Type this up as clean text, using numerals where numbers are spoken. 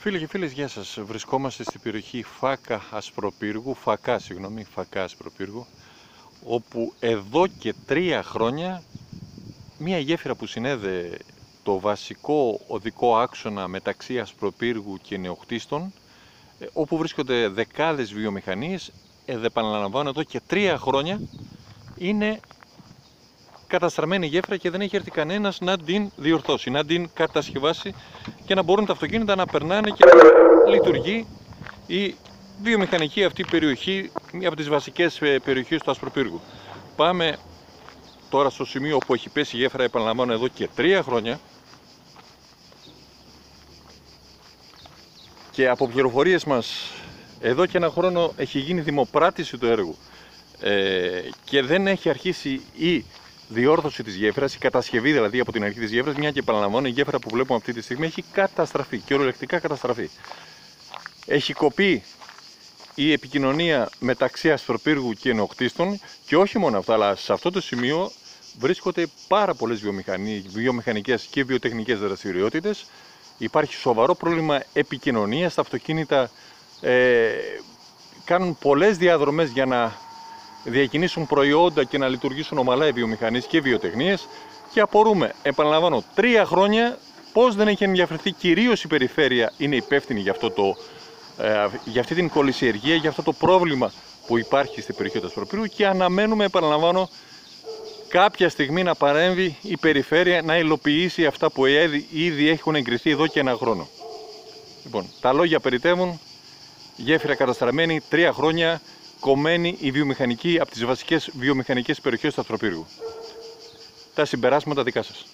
Φίλοι και φίλες, γεια σας. Βρισκόμαστε στην περιοχή Φάκα Ασπροπύργου, όπου εδώ και 3 χρόνια μία γέφυρα που συνέδε το βασικό οδικό άξονα μεταξύ Ασπροπύργου και Νεοκτίστων, όπου βρίσκονται δεκάδες βιομηχανίες, επαναλαμβάνω, εδώ και 3 χρόνια είναι καταστραμμένη γέφυρα και δεν έχει έρθει κανένας να την διορθώσει, να την κατασκευάσει και να μπορούν τα αυτοκίνητα να περνάνε και να λειτουργεί η βιομηχανική αυτή περιοχή, μία από τις βασικές περιοχές του Ασπροπύργου. Πάμε τώρα στο σημείο που έχει πέσει η γέφυρα, επαναλαμβάνω, εδώ και 3 χρόνια, και από πληροφορίες μας εδώ και 1 χρόνο έχει γίνει δημοπράτηση του έργου και δεν έχει αρχίσει η διόρθωση της γέφυρας, η κατασκευή δηλαδή από την αρχή της γέφυρας, μια και επαναλαμβάνω, η γέφυρα που βλέπουμε αυτή τη στιγμή έχει καταστραφεί, κυριολεκτικά καταστραφεί. Έχει κοπεί η επικοινωνία μεταξύ Ασπροπύργου και Νεοκτίστων, και όχι μόνο αυτά, αλλά σε αυτό το σημείο βρίσκονται πάρα πολλές βιομηχανικές και βιοτεχνικές δραστηριότητες. Υπάρχει σοβαρό πρόβλημα επικοινωνίας, τα αυτοκίνητα κάνουν πολλές διαδρομές για να διακινήσουν προϊόντα και να λειτουργήσουν ομαλά οι βιομηχανίες και οι βιοτεχνίες, και απορούμε, επαναλαμβάνω, 3 χρόνια πώς δεν έχει ενδιαφερθεί κυρίως η περιφέρεια είναι υπεύθυνη για αυτή την κολυσιεργία, για αυτό το πρόβλημα που υπάρχει στην περιοχή του Ασπροπύργου, και αναμένουμε, επαναλαμβάνω, κάποια στιγμή να παρέμβει η περιφέρεια να υλοποιήσει αυτά που ήδη έχουν εγκριθεί εδώ και 1 χρόνο. Λοιπόν, τα λόγια περιττεύουν, γέφυρα καταστραμμένη, 3 χρόνια κομμένη η βιομηχανική από τις βασικές βιομηχανικές περιοχές του Ασπροπύργου. Τα συμπεράσματα δικά σας.